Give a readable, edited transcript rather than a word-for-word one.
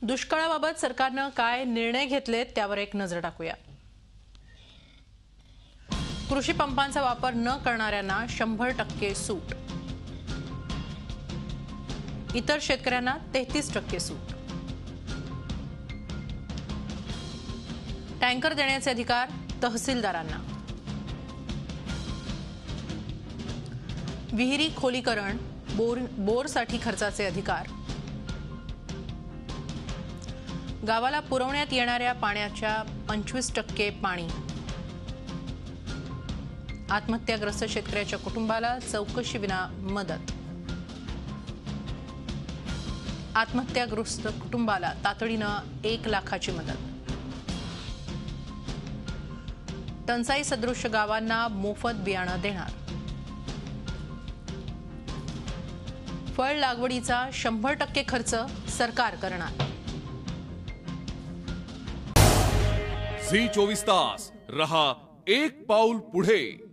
दुष्काळाबाबत सरकारनं काय निर्णय घेतलेत त्यावर एक नजर टाकूया। कृषी पंपांचा वापर न करणाऱ्यांना 100% सूट, इतर शेतकऱ्यांना 33% सूट। टँकर देण्याचे अधिकार तहसीलदारांना। विहिरी खोलीकरण, बोरसाठी खर्चाचे अधिकार। गावाला पुरवण्यात येणाऱ्या पाण्याच्या 25% पाणी। आत्महत्याग्रस्त शेतकऱ्याच्या कुटुंबाला चौकशीविना मदत। आत्महत्याग्रस्त कुटुंबाला तातडीनं 1 लाखाची मदत। टंचाई सदृश गावांना मोफत बियाणं देणार। फळ लागवडीचा 100% खर्च सरकार करणार। झी 24 तास रहा एक पाऊल पुढे।